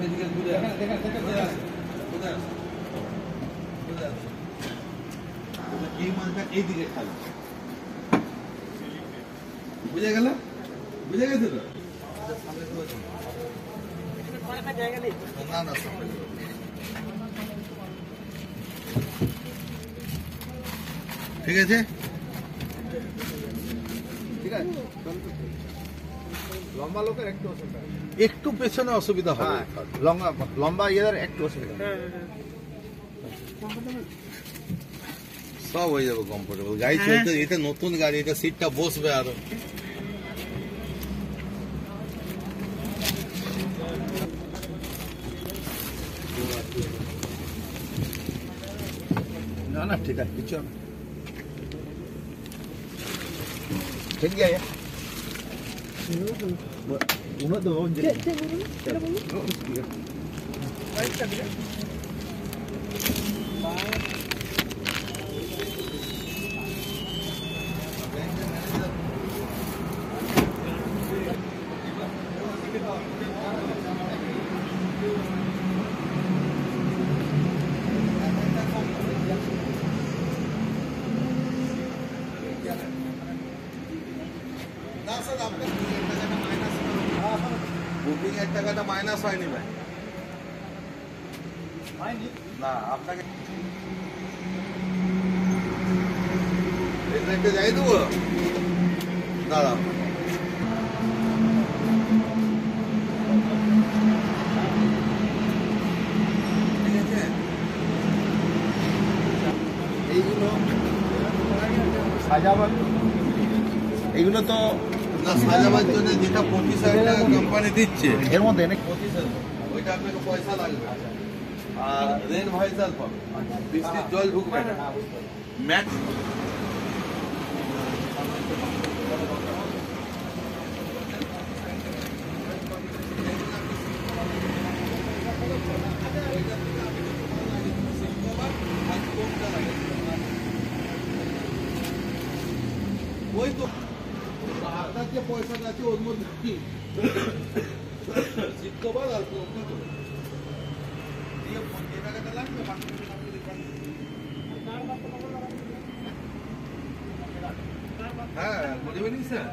এই মাছটা এই দিকে খাবে, বুঝে গেল? বুঝে গেছে তো? না না ঠিক আছে, ঠিক আছে। লম্বা লোকের একটু পেছনে অসুবিধা হবে, লম্বা ইয়েদের একটু অসুবিধা, সব হয়ে যাবে কমফোর্টেবল। গাড়ি চলতে, এটা নতুন গাড়ি, এটা সিটটা বসবে আরো। না না ঠিক আছে, কিছু না, ঠিক আছে। uno dos বুকিং এর টাকাটা মাইনাস হয়নি ভাই, না আপনাকে যাই দেবো, দাঁড়াও। ঠিক আছে, এইগুলো সাজাবার, এইগুলো তো না সাজাবার জন্য যেটা 25,000 টাকা কোম্পানি দিচ্ছে, এর মধ্যে 25,000 ওইটা আপনাকে পয়সা লাগবে। আর রেন ভাইজার পাবে, বৃষ্টির জল ঢুকবে না, ম্যাক্স ওই তো আপনার যে পয়সাটা আছে ওর মধ্যে কি শিক্ষবার আর হ্যাঁ গুড ইভিনিং স্যার।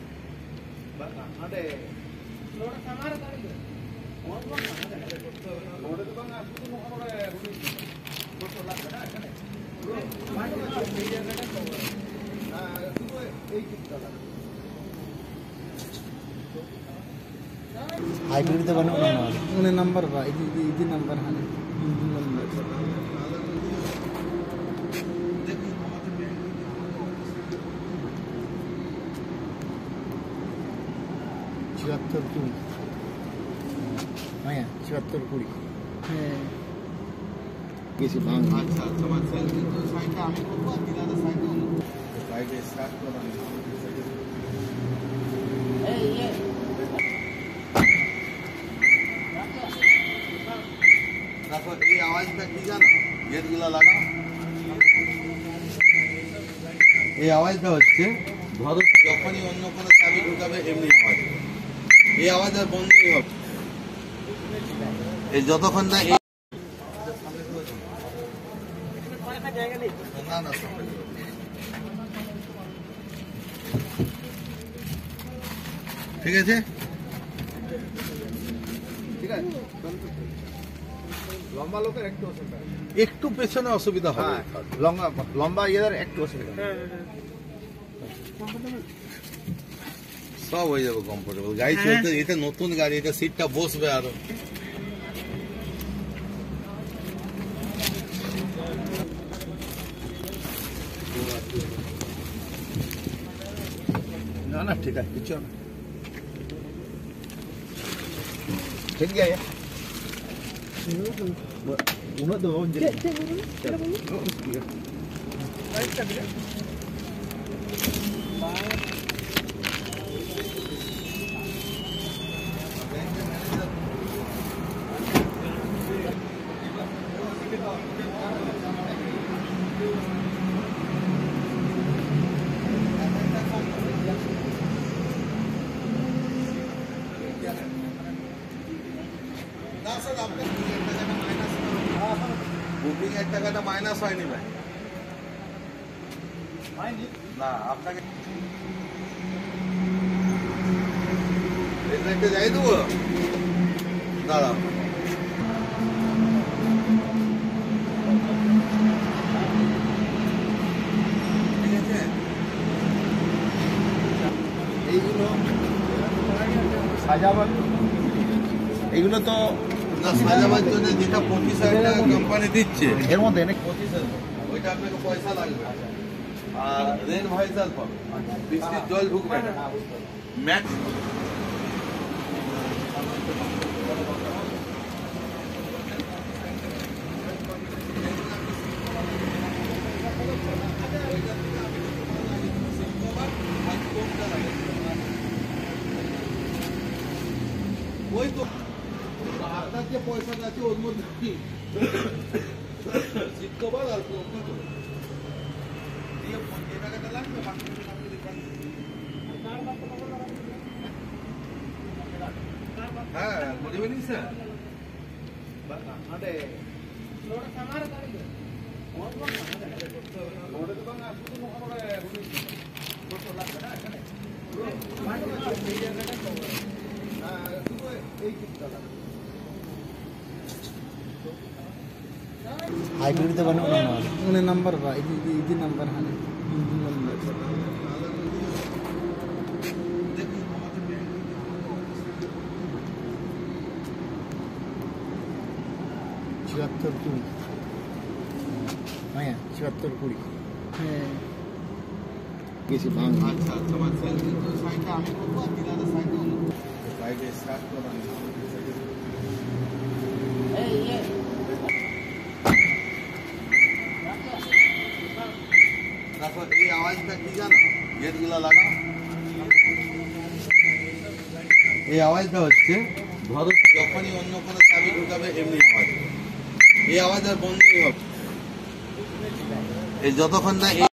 हाइब्रिड तो बनो ना उन्हें नंबर बा इदी नंबर है नंबर 74 20 হ্যাঁ কিছু ভাঙ। আচ্ছা তোমার সাইডটা আমি করবো, আর দিনাদের সাইডটা সাইডে স্টার্ট করা। তারপর এই আওয়াজটা কি জানো, গেটগুলো লাগাও। এই আওয়াজটা হচ্ছে ধরো যখনই অন্য কোনো চাবি ঢুকাবে এমনি আওয়াজ, এই আওয়াজ আর বন্ধই হবে। এই যতক্ষণ না না না ঠিক আছে, ঠিক আছে। লম্বা লোকের একটু পেছনে অসুবিধা হবে, লম্বা ইয়েদের একটু অসুবিধা, সব হয়ে যাবে কমফোর্টেবল। গাড়ি চলতে, এটা নতুন গাড়ি, এটা সিটটা বসবে আরো। না না ঠিক আছে, কিছু না, ঠিক আছে। uno dos বুকিং এর টাকাটা মাইনাস হয়নি ভাই, না আপনাকে রেললাইনটা যাই দেবো, দাঁড়াও। ঠিক আছে, এইগুলো সাজাবার, এগুলো তো না সাজাবার জন্য যেটা 25,000 টাকা কোম্পানি দিচ্ছে, এর মধ্যে 25,000 ওইটা আপনাকে পয়সা লাগবে। আর রেন ভাইজাল পাবে, বৃষ্টির জল ঢুকবে না, ম্যাক্স ওই তো আপনার যে পয়সাটা আছে ওর মধ্যে কি শিক্ষকবার আর দিয়ে যে টাকাটা লাগবে হ্যাঁ বুঝবেন স্যার हाइब्रिड तो बनो ना उन्हें नंबर बा इदी नंबर हाने इदी नंबर 74 20 হ্যাঁ কিছু ভাঙ আচ্ছা তোমার সাইডটা আমি করবো আর দিদাদের সাইডটা সাইডে স্টার্ট করা তারপর এই আওয়াজটা কি জানো, গেটগুলো লাগাও, এই আওয়াজটা হচ্ছে ধরো যখনই অন্য কোনো চাবি ঢুকাবে এমনি আওয়াজ, এই আওয়াজ আর বন্ধই হবে, এই যতক্ষণ না